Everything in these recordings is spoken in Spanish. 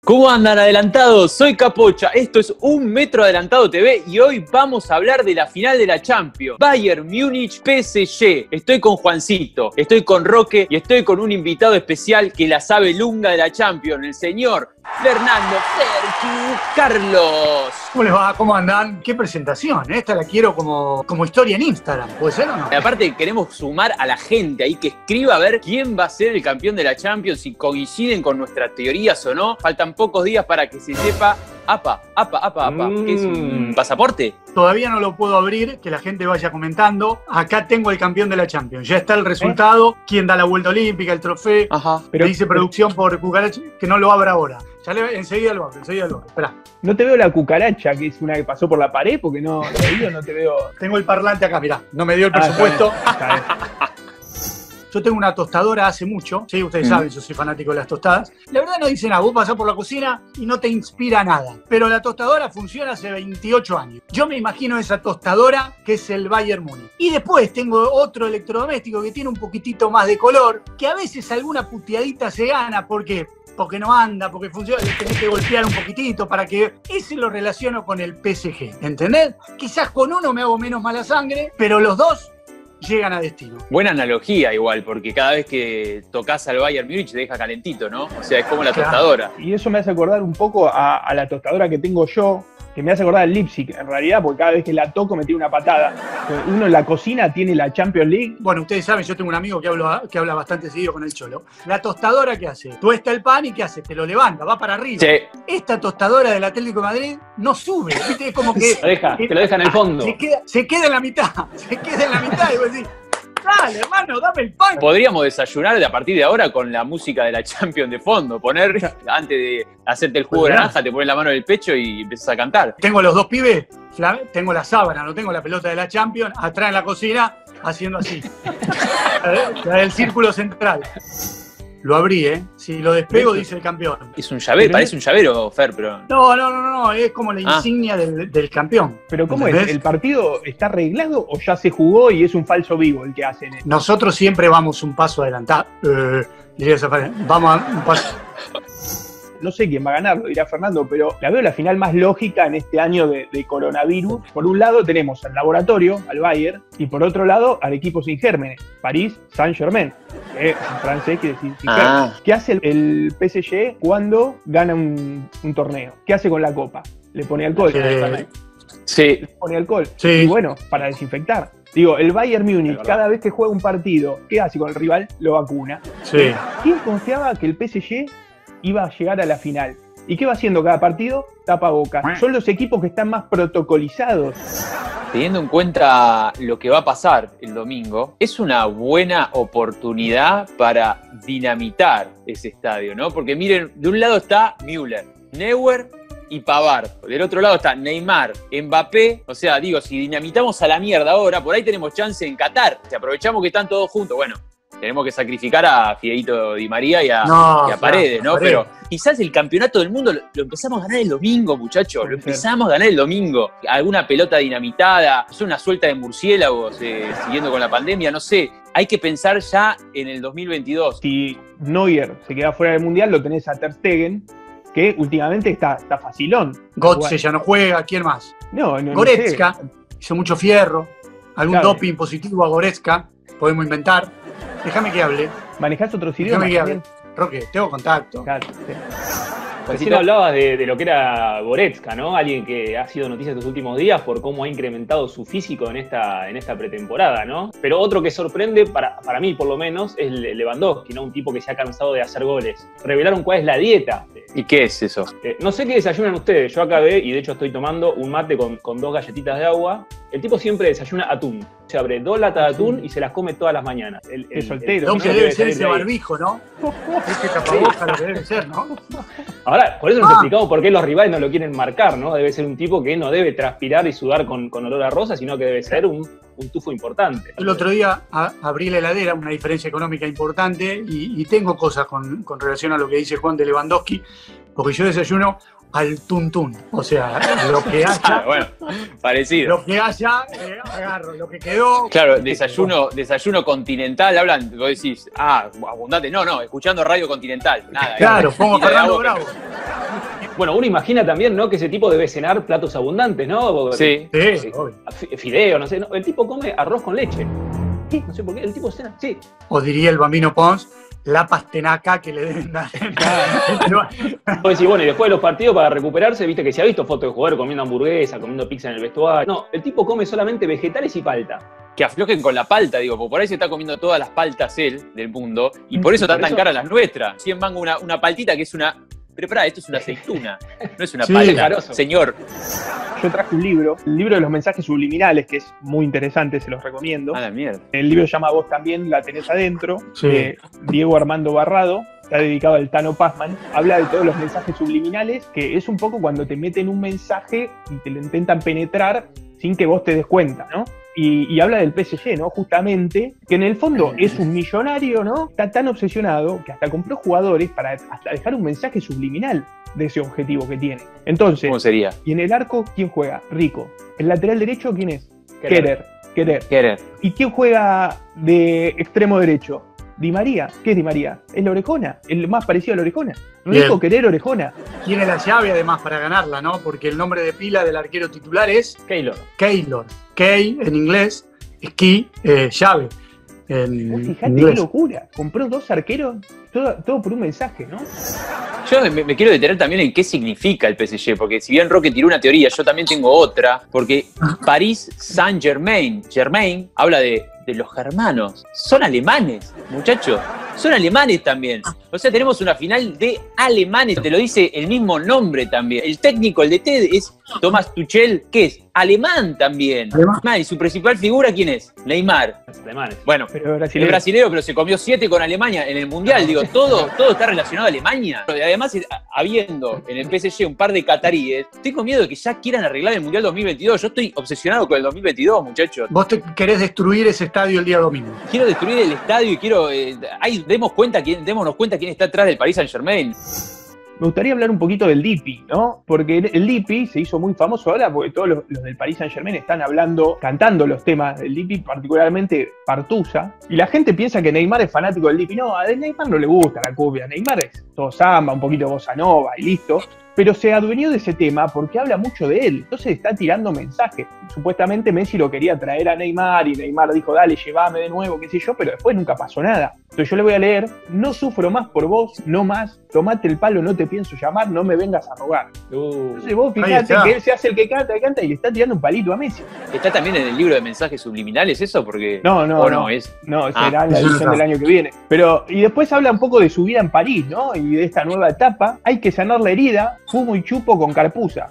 ¿Cómo andan, adelantados? Soy Capocha, esto es Un Metro Adelantado TV y hoy vamos a hablar de la final de la Champions. Bayern Múnich PSG. Estoy con Juancito, estoy con Roque y estoy con un invitado especial que la sabe lunga de la Champions, el señor Fernando Sergio Carlos. ¿Cómo les va? ¿Cómo andan? Qué presentación, ¿eh? Esta la quiero como historia en Instagram, ¿puede ser o no? Y aparte queremos sumar a la gente ahí que escriba a ver quién va a ser el campeón de la Champions, si coinciden con nuestras teorías o no. Faltan pocos días para que se sepa. Apa. ¿Qué es un pasaporte? Todavía no lo puedo abrir, que la gente vaya comentando. Acá tengo el campeón de la Champions. Ya está el resultado, quién da la vuelta olímpica, el trofeo. Ajá. Pero dice producción por cucaracha que no lo abra ahora. Enseguida lo abro. Esperá. No te veo la cucaracha, que es una que pasó por la pared, porque no te veo. Tengo el parlante acá, mirá. No me dio el presupuesto. Está bien. Yo tengo una tostadora hace mucho, sí, ustedes saben, yo soy fanático de las tostadas. La verdad no dice nada, vos pasás por la cocina y no te inspira nada. Pero la tostadora funciona hace 28 años. Yo me imagino esa tostadora que es el Bayern Múnich. Y después tengo otro electrodoméstico que tiene un poquitito más de color, que a veces alguna puteadita se gana, porque no anda, porque funciona, le tenés que golpear un poquitito para que... Ese lo relaciono con el PSG, ¿entendés? Quizás con uno me hago menos mala sangre, pero los dos llegan a destino. Buena analogía igual, porque cada vez que tocas al Bayern Múnich te deja calentito, ¿no? O sea, es como la tostadora. Y eso me hace acordar un poco a la tostadora que tengo yo, que me hace acordar al Leipzig, en realidad, porque cada vez que la toco me tira una patada. Uno en la cocina tiene la Champions League. Bueno, ustedes saben, yo tengo un amigo que habla bastante seguido con el Cholo. La tostadora, ¿qué hace? Tuesta el pan y ¿qué hace? Te lo levanta, va para arriba. Sí. Esta tostadora del Atlético de Madrid no sube, ¿viste? Es como que... Te lo deja en el fondo. Se queda en la mitad, y vos decís, dale, hermano, dame el pan. Podríamos desayunar a partir de ahora con la música de la Champions de fondo. Poner, antes de hacerte el jugo de naranja, te pones la mano en el pecho y empiezas a cantar. Tengo los dos pibes, tengo la sábana, no tengo la pelota de la Champions, atrás en la cocina, haciendo así. La del círculo central. Lo abrí, ¿eh? Si lo despego, dice el campeón. Es un llavero, parece un llavero, Fer, pero... No, es como la insignia del campeón. Pero ¿cómo ¿entendés? es? ¿El partido está arreglado o ya se jugó y es un falso vivo el que hacen? Nosotros siempre vamos un paso adelantado. Vamos a un paso... No sé quién va a ganar, lo dirá Fernando, pero la veo la final más lógica en este año de coronavirus. Por un lado tenemos al laboratorio, al Bayern, y por otro lado al equipo sin gérmenes, París Saint-Germain, que en francés quiere decir sin gérmenes. ¿Qué hace el PSG cuando gana un torneo? ¿Qué hace con la copa? Le pone alcohol. Sí. Le pone alcohol. Sí. Y bueno, para desinfectar. Digo, el Bayern Múnich, cada vez que juega un partido, ¿qué hace con el rival? Lo vacuna. Sí. ¿Quién confiaba que el PSG iba a llegar a la final? ¿Y qué va haciendo cada partido? Tapa boca. Son los equipos que están más protocolizados. Teniendo en cuenta lo que va a pasar el domingo, es una buena oportunidad para dinamitar ese estadio, ¿no? Porque miren, de un lado está Müller, Neuer y Pavard. Del otro lado está Neymar, Mbappé. O sea, digo, si dinamitamos a la mierda ahora, por ahí tenemos chance en Qatar. Si aprovechamos que están todos juntos, bueno, tenemos que sacrificar a Fideito Di María y a Paredes, ¿no? Pero quizás el campeonato del mundo lo empezamos a ganar el domingo, muchachos. Lo empezamos a ganar el domingo. Alguna pelota dinamitada, una suelta de murciélagos siguiendo con la pandemia, no sé. Hay que pensar ya en el 2022. Si Neuer se queda fuera del Mundial, lo tenés a Ter Stegen, que últimamente está facilón. Götze ya no juega, ¿quién más? No Goretzka, hizo mucho fierro. Algún Claro. doping positivo a Goretzka, podemos inventar. Déjame que hable. ¿Manejás otros idiomas Déjame que hable. también? Roque, tengo contacto. Claro, sí. Recién hablabas de lo que era Goretzka, ¿no? Alguien que ha sido noticia estos últimos días por cómo ha incrementado su físico en esta pretemporada, ¿no? Pero otro que sorprende, para mí por lo menos, es Lewandowski, ¿no? Un tipo que se ha cansado de hacer goles. Revelaron cuál es la dieta. ¿Y qué es eso? No sé qué desayunan ustedes. Yo acabé y de hecho estoy tomando un mate con 2 galletitas de agua. El tipo siempre desayuna atún. Se abre 2 latas de atún y se las come todas las mañanas. Es soltero. Lo que debe ser ese barbijo, ¿no? Ese tapabocas, lo que debe ser, ¿no? Ahora, por eso nos explicamos por qué los rivales no lo quieren marcar, ¿no? Debe ser un tipo que no debe transpirar y sudar con olor a rosa, sino que debe ser un tufo importante. El otro día abrí la heladera, una diferencia económica importante, y tengo cosas con relación a lo que dice Juan de Lewandowski, porque yo desayuno al tuntún. O sea, lo que haya. Bueno, parecido. Lo que haya, agarro. Lo que quedó. Claro, desayuno continental, hablan, vos decís, abundante. No, escuchando Radio Continental. Nada. Claro, pongo Fernando Bravo. Bueno, uno imagina también, ¿no? Que ese tipo debe cenar platos abundantes, ¿no? Sí. Sí, obvio. Fideo, no sé. No, el tipo come arroz con leche. Sí, no sé por qué. El tipo cena. Sí. O diría el Bambino Pons, la pastenaca que le deben dar. Vos decís, bueno, y después de los partidos para recuperarse, viste que se ha visto fotos de jugadores comiendo hamburguesa, comiendo pizza en el vestuario. No, el tipo come solamente vegetales y palta. Que aflojen con la palta, digo, porque por ahí se está comiendo todas las paltas él del mundo, y por eso están tan caras las nuestras. 100 mangos una paltita que es una... Pero pará, esto es una aceituna, no es una palta, carozo. señor. Yo traje un libro, el libro de los mensajes subliminales, que es muy interesante, se los recomiendo. A la mierda. El libro se llama Vos también la tenés adentro, Sí. de Diego Armando Barrado, está dedicado al Tano Pazman. Habla de todos los mensajes subliminales, que es un poco cuando te meten un mensaje y te lo intentan penetrar sin que vos te des cuenta, ¿no? Y habla del PSG, ¿no? Justamente, que en el fondo es un millonario, ¿no? Está tan obsesionado que hasta compró jugadores para hasta dejar un mensaje subliminal de ese objetivo que tiene. Entonces, ¿Cómo sería? y en el arco, ¿quién juega? Rico. El lateral derecho, ¿quién es? Querer. Querer. ¿Y quién juega de extremo derecho? Di María. ¿Qué es Di María? Es la Orejona, el más parecido a la Orejona. Rico, Bien. Querer, Orejona. Tiene la llave además para ganarla, ¿no? Porque el nombre de pila del arquero titular es Keylor. Keylor. Key en inglés, Key, llave. En Fíjate inglés. qué locura. Compró 2 arqueros, todo por un mensaje, ¿no? Yo me quiero detener también en qué significa el PSG, porque si bien Roque tiró una teoría, yo también tengo otra, porque París Saint-Germain, Germain, habla de los germanos. Son alemanes, muchachos. Son alemanes también. O sea, tenemos una final de alemanes. Te lo dice el mismo nombre también. El técnico, el DT, es Thomas Tuchel, que es alemán también. Alemán. Y su principal figura, ¿quién es? Neymar. Los alemanes. Bueno, Pero el brasilero, pero se comió 7 con Alemania en el Mundial. Digo, todo está relacionado a Alemania. Y además, habiendo en el PSG un par de cataríes, tengo miedo de que ya quieran arreglar el Mundial 2022. Yo estoy obsesionado con el 2022, muchachos. Vos te querés destruir ese estadio el día domingo. Quiero destruir el estadio y quiero... démonos cuenta quién está atrás del Paris Saint-Germain. Me gustaría hablar un poquito del Dipi, ¿no? Porque el Dipi se hizo muy famoso ahora porque todos los del Paris Saint-Germain están cantando los temas del Dipi, particularmente Partusa. Y la gente piensa que Neymar es fanático del Dipi. No, a Neymar no le gusta la cumbia. Neymar es todo samba, un poquito bossa nova y listo. Pero se adueñó de ese tema porque habla mucho de él. Entonces está tirando mensajes. Supuestamente Messi lo quería traer a Neymar y Neymar dijo, dale, llévame de nuevo, qué sé yo, pero después nunca pasó nada. Entonces yo le voy a leer, no sufro más por vos, no más, tomate el palo, no te pienso llamar, no me vengas a rogar. Entonces vos fijate que él se hace el que canta y le está tirando un palito a Messi. ¿Está también en el libro de mensajes subliminales eso? Porque... No, es... será en la edición del año que viene. Pero, y después habla un poco de su vida en París, ¿no? Y de esta nueva etapa. Hay que sanar la herida, fumo y chupo con Carpusa.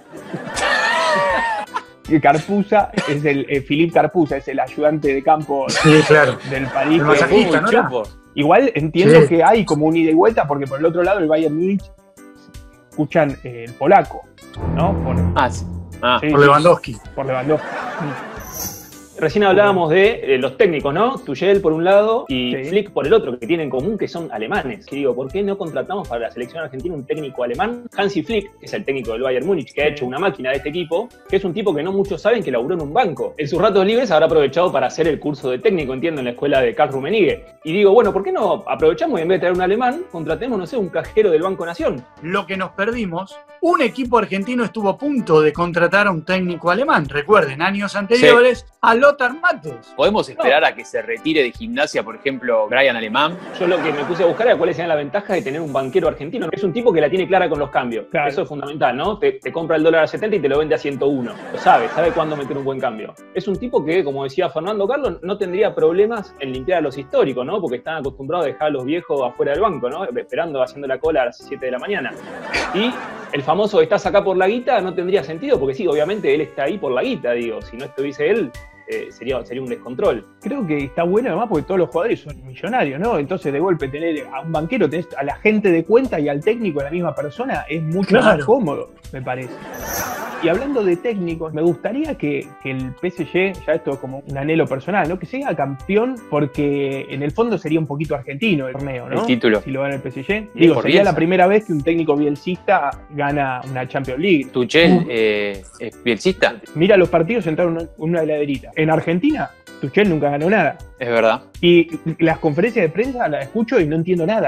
Y Carpusa es Philippe Carpusa, es el ayudante de campo claro. del París. El masajista, ¿no era? Igual entiendo que hay como un ida y vuelta, porque por el otro lado el Bayern Múnich escuchan el polaco, ¿no? Por Lewandowski. Por Lewandowski. Recién hablábamos de los técnicos, ¿no? Tuchel por un lado y Flick por el otro, que tienen en común que son alemanes. Que digo, ¿por qué no contratamos para la selección argentina un técnico alemán? Hansi Flick, que es el técnico del Bayern Múnich, que ha hecho una máquina de este equipo, que es un tipo que no muchos saben que laburó en un banco. En sus ratos libres habrá aprovechado para hacer el curso de técnico, entiendo, en la escuela de Karl Rummenigge. Y digo, bueno, ¿por qué no aprovechamos y en vez de traer un alemán, contratemos, no sé, un cajero del Banco Nación? Lo que nos perdimos, un equipo argentino estuvo a punto de contratar a un técnico alemán. Recuerden, años anteriores, a Lothar Matthes. ¿Podemos esperar a que se retire de Gimnasia, por ejemplo, Brian Alemán? Yo lo que me puse a buscar era cuáles eran las ventajas de tener un banquero argentino. Es un tipo que la tiene clara con los cambios. Claro. Eso es fundamental, ¿no? Te compra el dólar a 70 y te lo vende a 101. Lo sabe cuándo meter un buen cambio. Es un tipo que, como decía Fernando Carlos, no tendría problemas en limpiar a los históricos, ¿no? Porque están acostumbrados a dejar a los viejos afuera del banco, ¿no? Esperando, haciendo la cola a las 7 de la mañana. Y el famoso "estás acá por la guita" no tendría sentido, porque sí, obviamente él está ahí por la guita, digo. Si no estuviese él, sería un descontrol. Creo que está bueno además porque todos los jugadores son millonarios, ¿no? Entonces de golpe tener a un banquero, tenés a la gente de cuenta y al técnico de la misma persona es mucho más cómodo, me parece. Y hablando de técnicos, me gustaría que el PSG, ya esto es como un anhelo personal, ¿no? Que sea campeón, porque en el fondo sería un poquito argentino el torneo, ¿no? El título. Si lo gana el PSG. Digo, sería la primera vez que un técnico bielcista gana una Champions League. ¿Tuchel es bielcista? Mira los partidos sentados en una heladerita. En Argentina, Tuchel nunca ganó nada. Es verdad. Y las conferencias de prensa las escucho y no entiendo nada.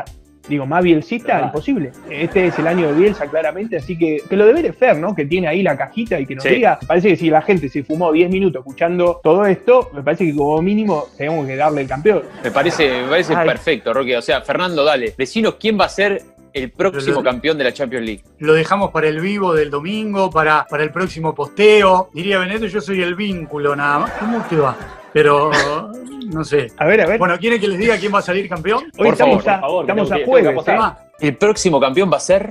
Digo, más bielcista, imposible. Este es el año de Bielsa, claramente, así que lo deber es Fer, ¿no? Que tiene ahí la cajita y que nos diga. Me parece que si la gente se fumó 10 minutos escuchando todo esto, me parece que como mínimo tenemos que darle el campeón. Me parece perfecto, Roque. O sea, Fernando, dale, decinos quién va a ser el próximo campeón de la Champions League. Lo dejamos para el vivo del domingo, para el próximo posteo. Diría Benedetto, yo soy el vínculo nada más. ¿Cómo te va? Pero no sé. A ver. Bueno, ¿quieren que les diga quién va a salir campeón? Hoy estamos a jueves. El próximo campeón va a ser...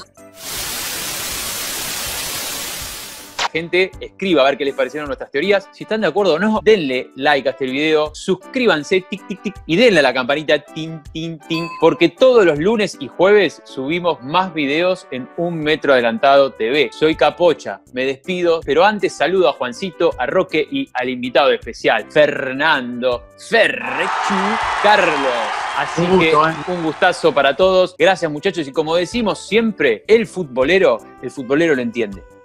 Gente, escriba a ver qué les parecieron nuestras teorías. Si están de acuerdo o no, denle like a este video, suscríbanse, tic, tic, tic, y denle a la campanita, tin, tin, tin, porque todos los lunes y jueves subimos más videos en Un Metro Adelantado TV. Soy Capocha, me despido, pero antes saludo a Juancito, a Roque y al invitado especial, Fernando Ferrechu Carlos. Así que un gustazo para todos. Gracias, muchachos, y como decimos siempre, el futbolero lo entiende.